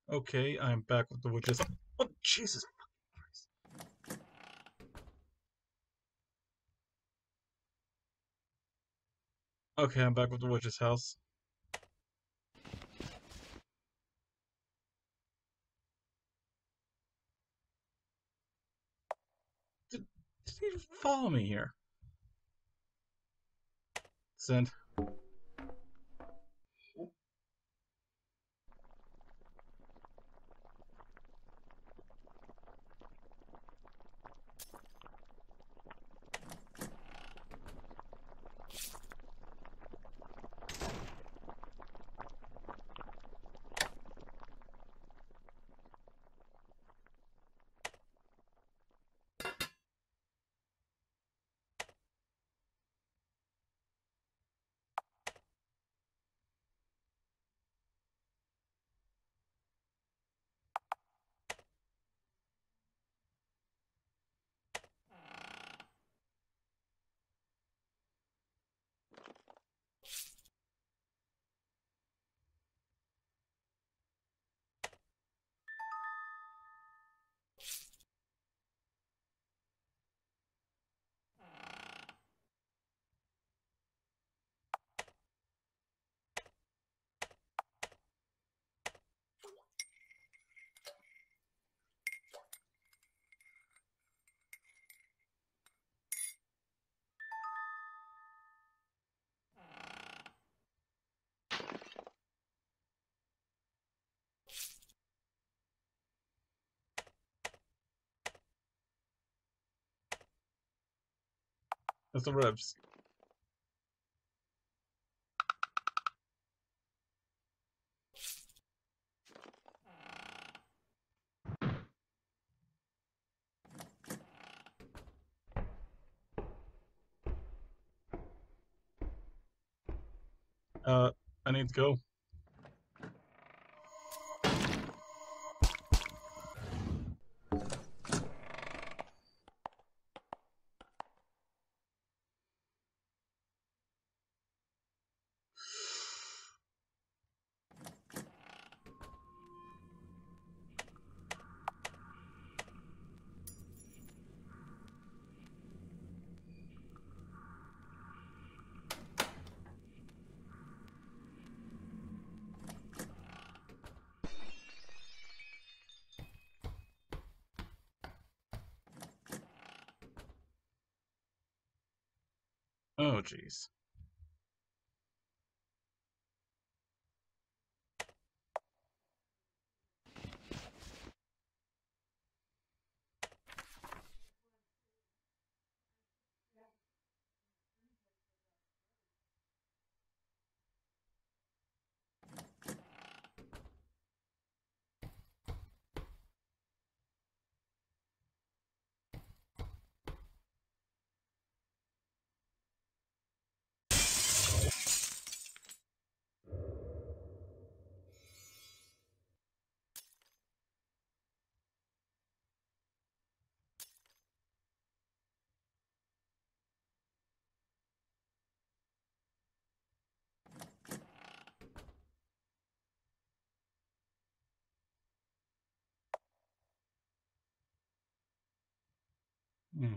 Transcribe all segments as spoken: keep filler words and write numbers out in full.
Okay, I'm back with the witches. Oh, Jesus fucking Christ. Okay, I'm back with the witch's house. Did, did he follow me here? Send. That's the ribs. Uh, I need to go. Oh, jeez. Hmm.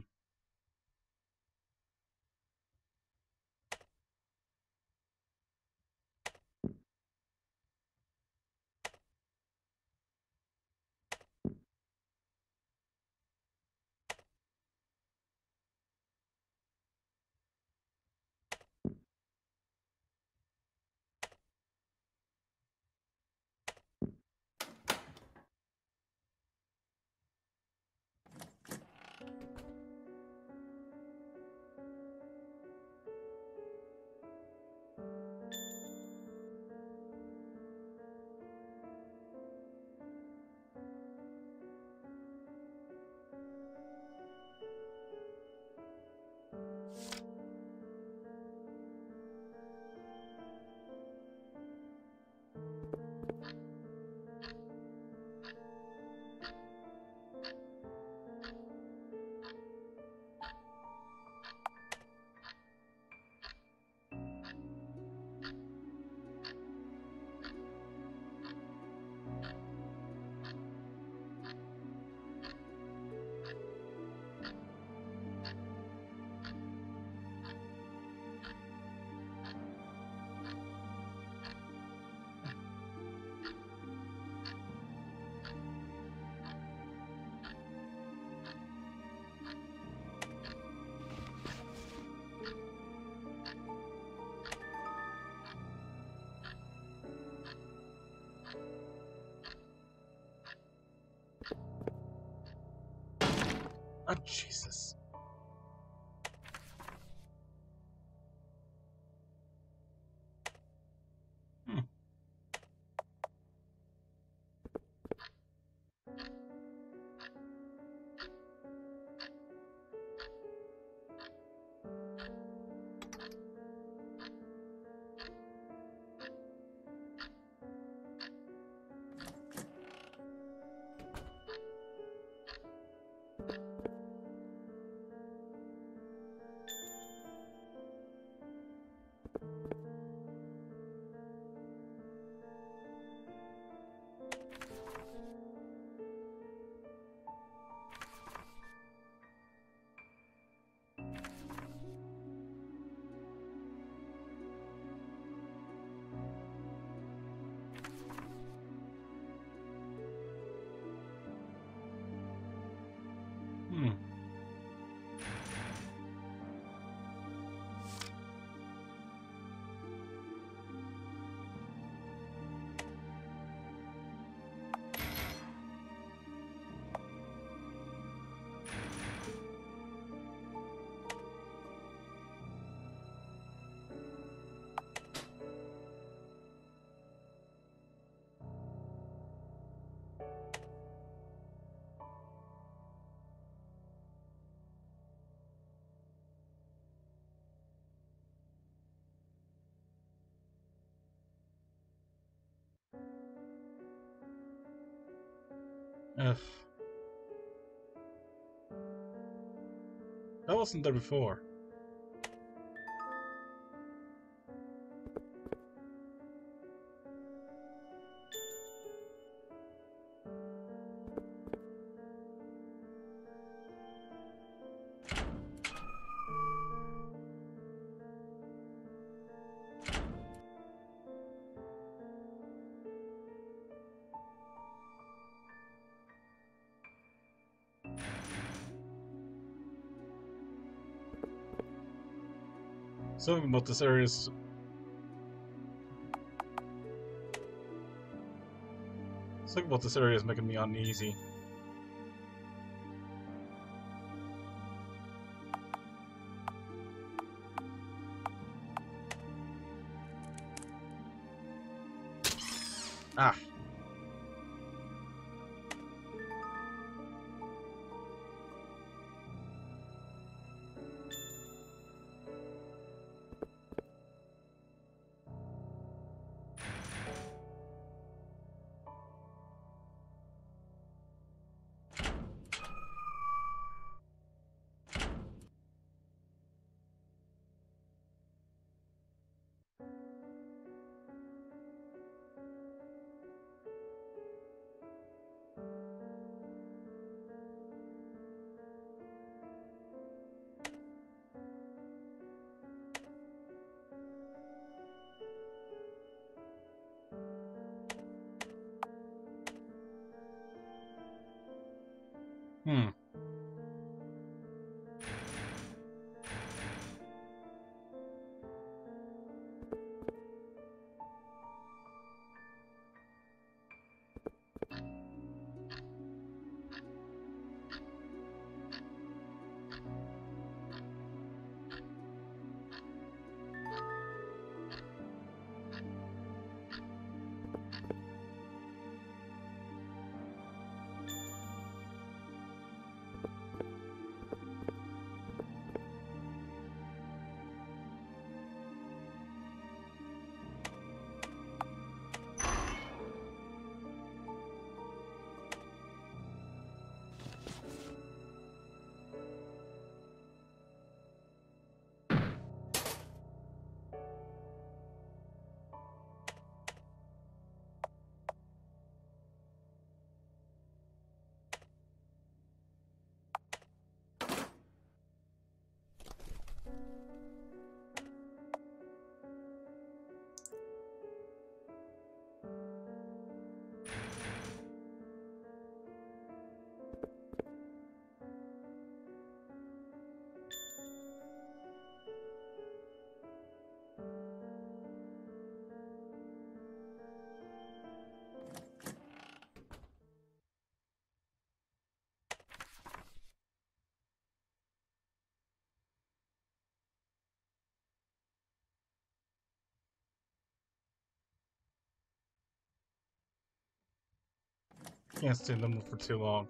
Oh, Jesus. Hmm. Hmm. F. That wasn't there before. Something about this area is... Something about this area is making me uneasy. Ah. Hmm. Can't stay in the mood for too long.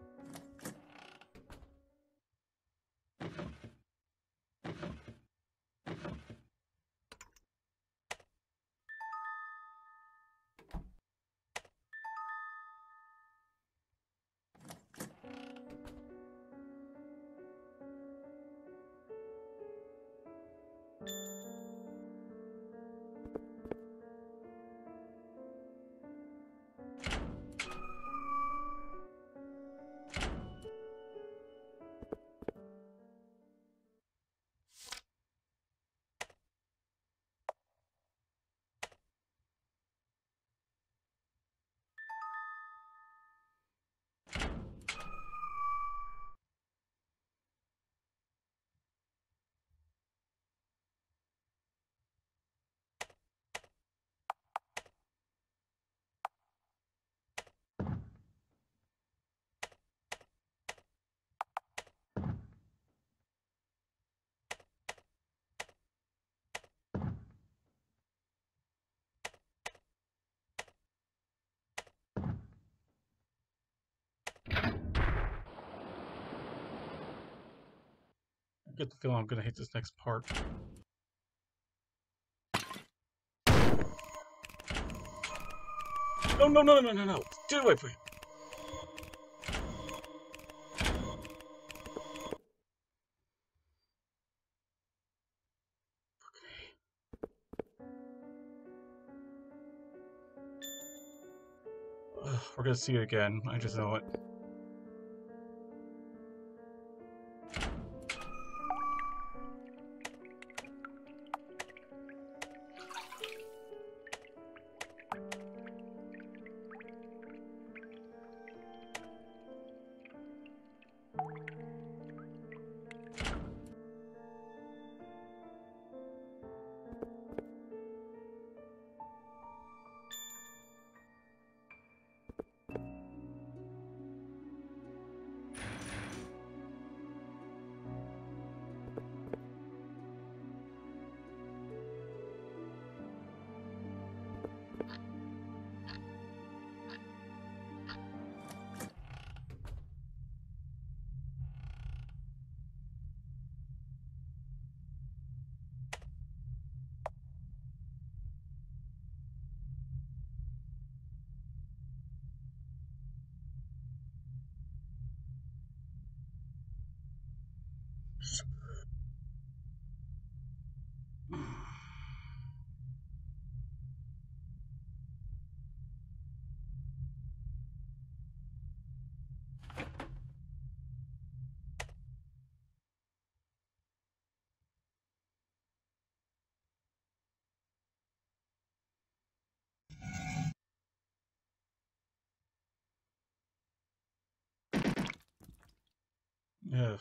I get the feeling I'm gonna hate this next part. No, no, no, no, no, no! Get away from me! Ugh, we're gonna see it again. I just know it. Ugh.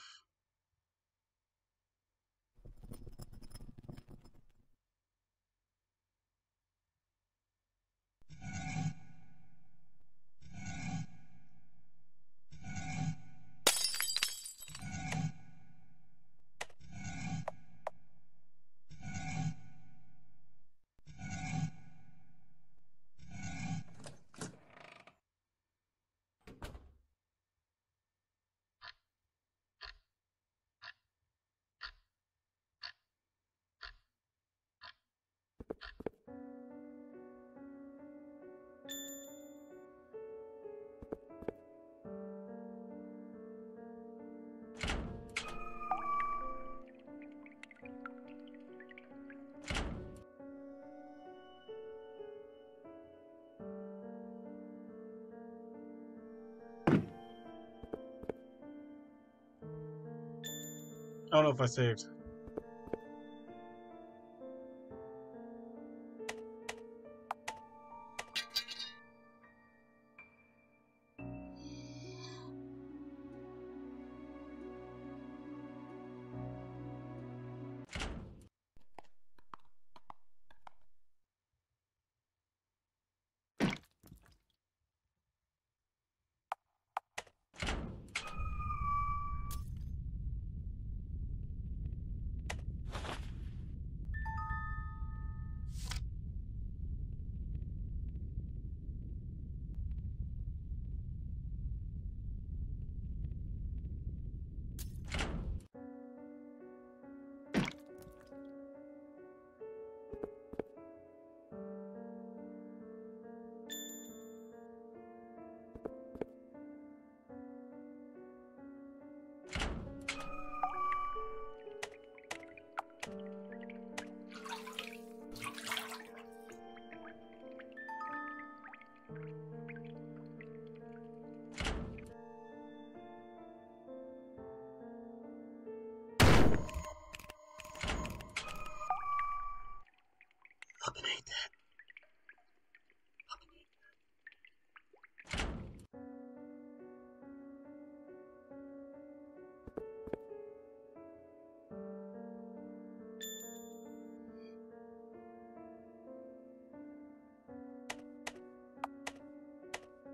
I don't know if I saved.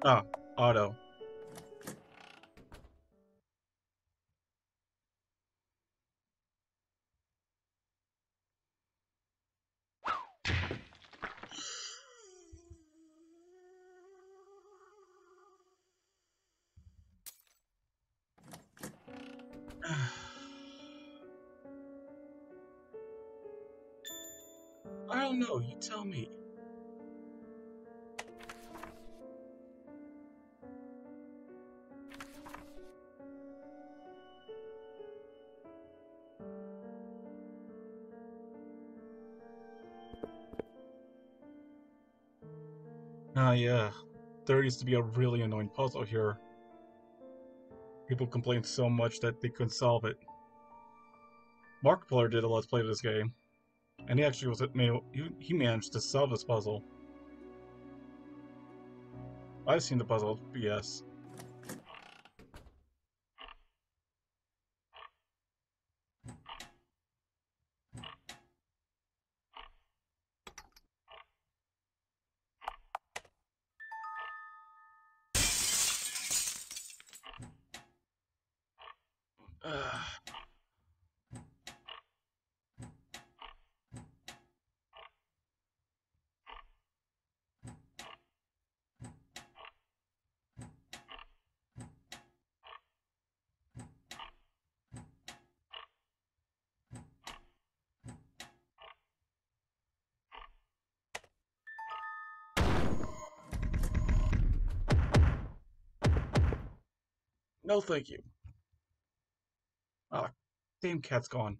Ah, auto. I don't know, you tell me. Ah, yeah. There used to be a really annoying puzzle here. People complained so much that they couldn't solve it. Markiplier did a let's play of this game, and he actually was he managed to solve this puzzle. I've seen the puzzle, B S. No, thank you. Ah, damn cat's gone.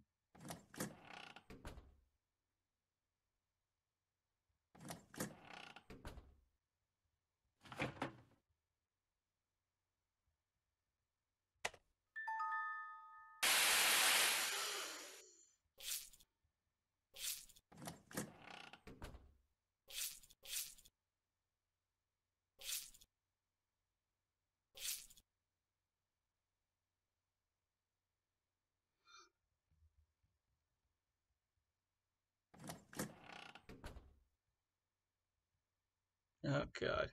Oh, God.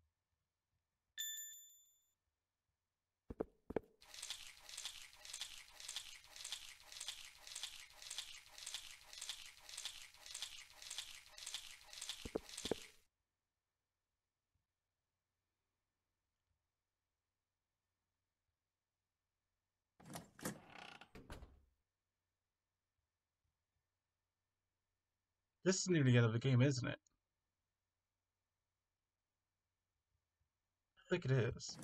This is near the end of the game, isn't it? I think it is.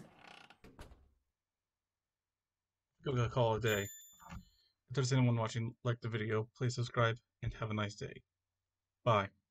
I'm gonna call it a day. If there's anyone watching, like the video, please subscribe and have a nice day. Bye.